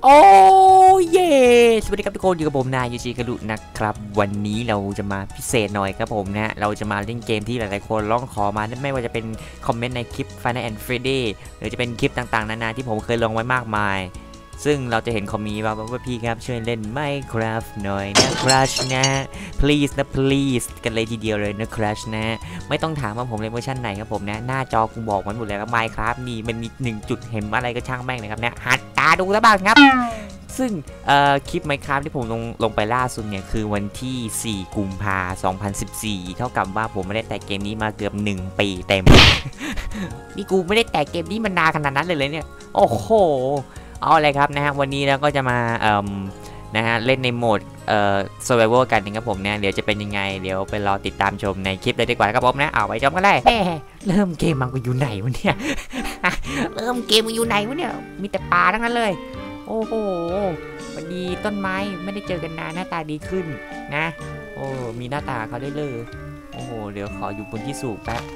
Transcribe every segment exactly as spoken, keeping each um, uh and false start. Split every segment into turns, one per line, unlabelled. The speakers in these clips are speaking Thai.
โอ้เย่สวัสดีครับทุกคนอยู่กับผมนายยูชิกาลุนะครับวันนี้เราจะมาพิเศษหน่อยครับผมนะเราจะมาเล่นเกมที่หลายๆคนร้องขอมาไม่ว่าจะเป็นคอมเมนต์ในคลิป Final and Freddy หรือจะเป็นคลิปต่างๆนานาที่ผมเคยลงไว้มากมายซึ่งเราจะเห็นคอมมีว่าว่าพี่ครับช่วยเล่น Minecraft หน่อยนะครับนะ please นะ please กันเลยทีเดียวเลยนะครับนะไม่ต้องถามว่าผมเล่นเวอร์ชันไหนครับผมนะหน้าจอกูบอกมันหมดแล้วว่า Minecraft นี่มันมีหนึ่งจุดเห็นอะไรก็ช่างแม่งนะครับนะหัดตาดูแล้วบ้างครับซึ่งคลิป Minecraft ที่ผมลงลงไปล่าสุดเนี่ยคือวันที่สี่กุมภาพันธ์สองพันสิบสี่เท่ากับว่าผมไม่ได้แตะเกมนี้มาเกือบหนึ่งปีเต็ม นี่กูไม่ได้แตะเกมนี้มานานขนาดนั้นเลยเลยเนี่ยโอ้โหเอาเลยครับนะฮะวันนี้เราก็จะมาเอ่อนะฮะเล่นในโหมดเอ่อ survival กันนะครับผมเนี่ยเดี๋ยวจะเป็นยังไงเดี๋ยวไปรอติดตามชมในคลิปเลยดีกว่าครับผมนะเอาไปชมกันเลยเริ่มเกมมันก็อยู่ไหนวะเนี่ยเริ่มเกมมันอยู่ไหนวะเนี่ยมีแต่ป่าทั้งนั้นเลยโอ้โหวันดีต้นไม้ไม่ได้เจอกันนานหน้าตาดีขึ้นนะโอ้มีหน้าตาเขาได้เลยโอ้โหเดี๋ยวขออยู่บนที่สูงแป๊บ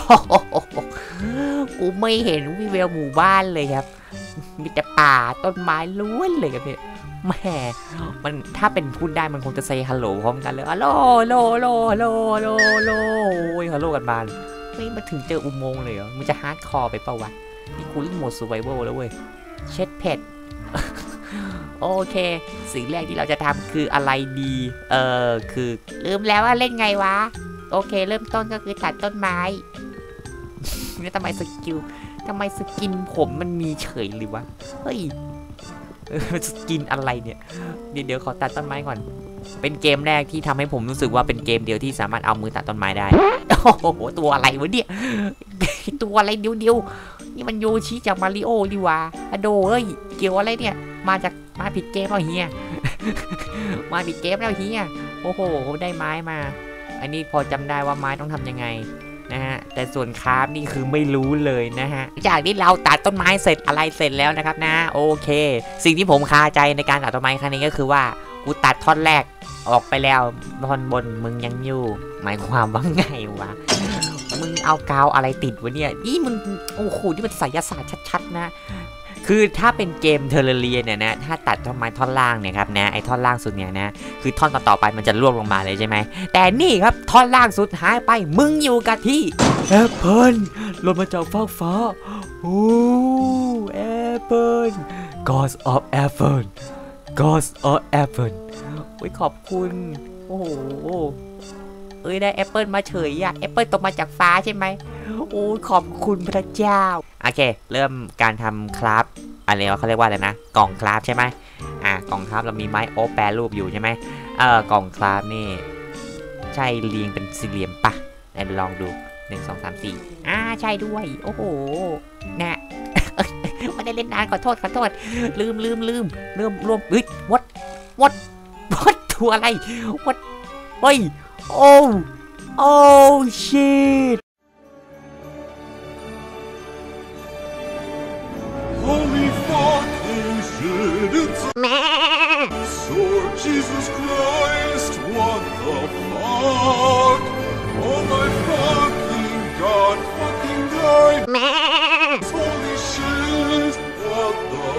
กูไม่เห็นวิวหมู่บ้านเลยครับมีแต่ป่าต้นไม้ล้วนเลยครับเนี่ยแหมมันถ้าเป็นพูดได้มันคงจะเซฮัลโหลพร้อมกันเลยฮัลโหลโลโลโลโลโลโอ้ยฮัลโหลกันบ้านไม่มาถึงเจออุโมงค์เลยเหรอมึงจะฮาร์ดคอร์ไปเปล่าวะนี่กูเล่นโหมด survival แล้วเว้ยเช็ดเผ็ดโอเคสิ่งแรกที่เราจะทำคืออะไรดีเออคือลืมแล้วว่าเล่นไงวะโอเคเริ่มต้นก็คือตัดต้นไม้นี่ทำไมสกิลทำไมสกินผมมันมีเฉยหรือวะเฮ้ยสกินอะไรเนี่ยเดี๋ยวเดี๋ยวขอตัดต้นไม้ก่อนเป็นเกมแรกที่ทำให้ผมรู้สึกว่าเป็นเกมเดียวที่สามารถเอามือตัดต้นไม้ได้โอ้โหตัวอะไรวะเนี่ยตัวอะไรเดียวเดียวนี่มันโยชิจากมาริโอดีวะอะโดเอ้ยเกี่ยวอะไรเนี่ยมาจากมาผิดเกมแล้วเฮียมาผิดเกมแล้วเฮียโอ้โหได้ไม้มาอันนี้พอจำได้ว่าไม้ต้องทำยังไงนะฮะแต่ส่วนคราฟนี่คือไม่รู้เลยนะฮะจากที่เราตัดต้นไม้เสร็จอะไรเสร็จแล้วนะครับนะโอเคสิ่งที่ผมคาใจในการตัดต้นไม้ครั้งนี้ก็คือว่ากูตัดท่อนแรกออกไปแล้วท่อนบนมึงยังอยู่หมายความว่าไงวะมึงเอากาวอะไรติดวะเนี่ยนี่มึงโอ้โหนี่มันไสยศาสตร์ชัดๆนะคือถ้าเป็นเกมเทอร์เรียเนี่ยนะถ้าตัดท่อนไม้ท่อนล่างเนี่ยครับนะไอ้ท่อนล่างสุดเนี่ยนะคือท่อนต่อไปมันจะร่วงลงมาเลยใช่ไหมแต่นี่ครับท่อนล่างสุดหายไปมึงอยู่กับที่แอปเปิลลงมาจากฟากฟ้าโอ้แอปเปิล Gods of Apple Gods of Apple โอ้ยขอบคุณโอ้โหเอ้ยได้แอปเปิลมาเฉยอะแอปเปิลตกมาจากฟ้าใช่ไหมโอ้ขอบคุณพระเจ้าโอเคเริ่มการทำคราฟอะไรเขาเรียกว่าอะไรนะกล่องคราฟใช่ไหมอ่ากล่องคราฟเรามีไม้โอ๊กแปรรูปอยู่ใช่ไหมเออกล่องคราฟนี่ใช่เรียงเป็นสี่เหลี่ยมปะไหนลองดูหนึ่งสองสามสี่อ่าใช่ด้วยโอ้โหนะไม่ได้เล่นนานขอโทษขอโทษลืมลืมลืมเริ่มรวมเฮ้ยวัดวัดวัดตัวอะไรวัดเฮ้ยโอ้โอ้ชิต
Holy fucking shit, it's Sword Jesus Christ, what the fuck? Oh my fucking god, fucking god! Holy shit, what the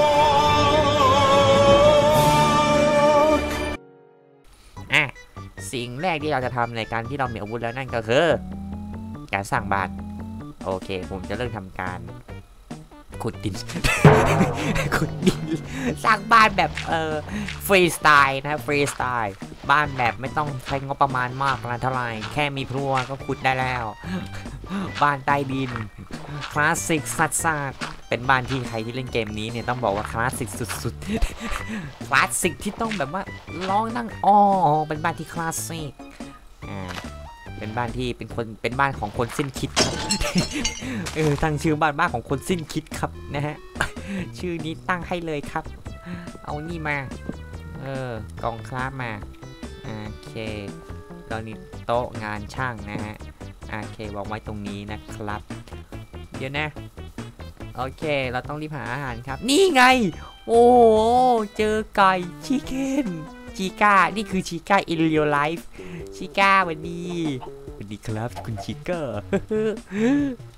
fuck?
อ่ะสิ่งแรกที่เราจะทำในการที่เรามีอาวุธแล้วนั่นก็คือการสร้างบ้านโอเคผมจะเริ่มทำการขุดดิน ขุดดินสร้างบ้านแบบเอ่อฟรีสไตล์นะฟรีสไตล์บ้านแบบไม่ต้องใช้งบประมาณมากนะเท่าไหร่แค่มีพลัวก็ขุดได้แล้วบ้านใต้ดินคลาสสิกสัสๆเป็นบ้านที่ใครที่เล่นเกมนี้เนี่ยต้องบอกว่าคลาสสิกสุดๆคลาสสิกที่ต้องแบบว่าร้องนั่งอ้อเป็นบ้านที่คลาสสิกอ่าเป็นบ้านที่เป็นคนเป็นบ้านของคนสิ้นคิดครับเออตั้งชื่อบ้านบ้านของคนสิ้นคิดครับนะฮะชื่อนี้ตั้งให้เลยครับเอานี่มาเออกองคราฟมาโอเคตอนนี้โต๊ะงานช่างนะฮะโอเควางไว้ตรงนี้นะครับเดี๋ยวนะโอเคเราต้องรีบหาอาหารครับนี่ไงโอ้เจอไก่ชิคเก้นชิก้านี่คือชิก้าอินเรียลไลฟ์ชิก้าวันดีวันดีครับคุณชิก้า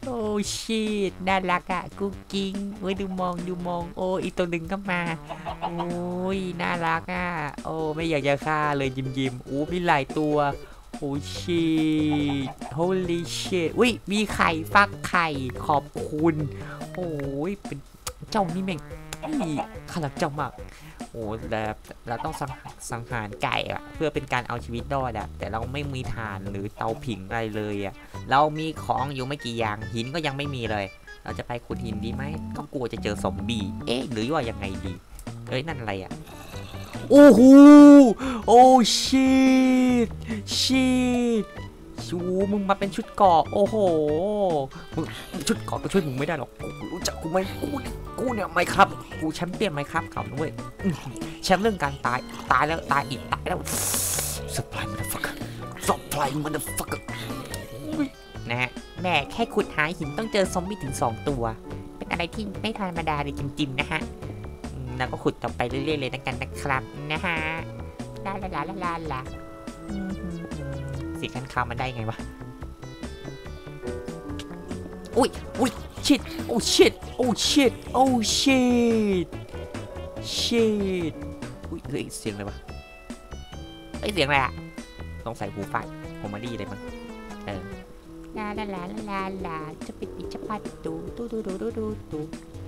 โอ้ชิตน่ารักอะกุ๊กกิ๊งเว้ยดูมองดูมองโอ้อีกตัวหนึ่งก็มาโอ้ยน่ารักอะโอ้ไม่อยากจะฆ่าเลยยิ้มยิ้มโอ้มีหลายตัวโอ้ชิต holy shit อุ้ยมีไข่ฟักไข่ขอบคุณโอ้ยเป็นเจ้านี่แม่งขลังเจ้ามากโอ้แต่เราต้องสังสังหารไก่อะเพื่อเป็นการเอาชีวิตรอดอะแต่เราไม่มีถ่านหรือเตาผิงอะไรเลยอะเรามีของอยู่ไม่กี่อย่างหินก็ยังไม่มีเลยเราจะไปขุดหินดีไหมก็กลัวจะเจอซอมบี้เอ๊ะหรือว่ายังไงดีเอ้ยนั่นอะไรอะโอ้โหโอ้ชิตชิตชูมึงมาเป็นชุดเกราะโอ้โหมึงชุดเกราะก็ช่วยมึงไม่ได้หรอกกูรู้จักกูไหมกูกูเนี่ยไม่ครับกูแชมเปี้ยนไหมครับเก่าด้วยแชมป์เรื่องการตายตายแล้วตายอีกตายแล้วสปายมันเดอะฟักเกอร์สปายมันเดอะฟักเกอร์นะฮะแม่แค่ขุดหาหินต้องเจอซอมบี้ถึงสองตัวเป็นอะไรที่ไม่ธรรมดาเลยจริงๆนะฮะแล้วก็ขุดต่อไปเรื่อยๆเลยนะกันนะครับนะฮะลาลาลาลาลาลาเสียงกันข่าวมันได้ไงวะอุ้ยอุ้ยชิดโอ้ชิดโอ้ชิดโอ้ชิดชิดอุ้ยเฮ้ยเสียงอะไรวะเฮ้ยเสียงอะไรอะต้องใส่หูฟังผมมาดีเลยมั้งเออลาลาลาลาลาลาจะปิดปิดจะปัดดูดูดูดูดูดูดู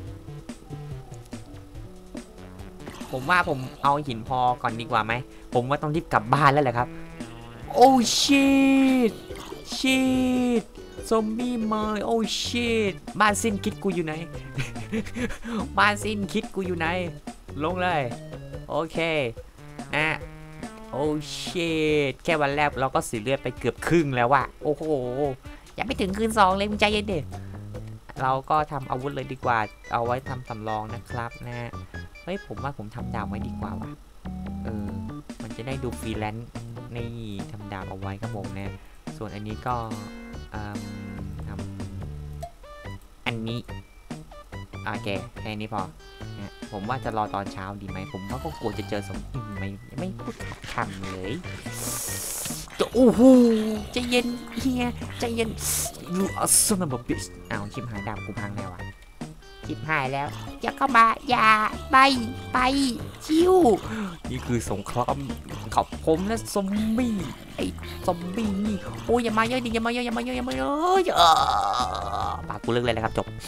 ผมว่าผมเอาหินพอก่อนดีกว่าไหมผมว่าต้องรีบกลับบ้านแล้วแหละครับโอ้ชิตชิตซอมบี้มาโอ้ชิตบ้านสิ้นคิดกูอยู่ไหน บ้านสิ้นคิดกูอยู่ไหนลงเลยโอเคนะโอ้ชิตแค่วันแรกเราก็เสียเลือดไปเกือบครึ่งแล้วว่ะโอ้โหยังไม่ถึงคืนสองเลยมึงใจเย็นดิเราก็ทำอาวุธเลยดีกว่าเอาไว้ทำสำรองนะครับนะเฮ้ยผมว่าผมทำดาบไว้ดีกว่าว่ะเออมันจะได้ดูฟรีแลนซ์นี่ทำดาบเอาไว้ครับผมนะส่วนอันนี้ก็ทำอันนี้โอเคแค่นี้พอนะผมว่าจะรอตอนเช้าดีไหมผมว่าก็กลัวจะเจอสมไม่ไม่พูดขาดคำเลยจะโอ้โหใจเย็นเฮียใจเย็น you are son of a bitch อ้าวชิบหายดาบกูพังแล้วอ่ะชิบหายแล้วอย่าเข้ามาอย่าไปไปชิวนี่คือสงครามกับผมและซอมบี้ไอ้ซอมบี้นี่โอ้ยอย่ามาเยอะดิอย่ามาเยอะอย่ามาเยอะอย่ามาเยอะปากกูเลิกเลยนะครับจบ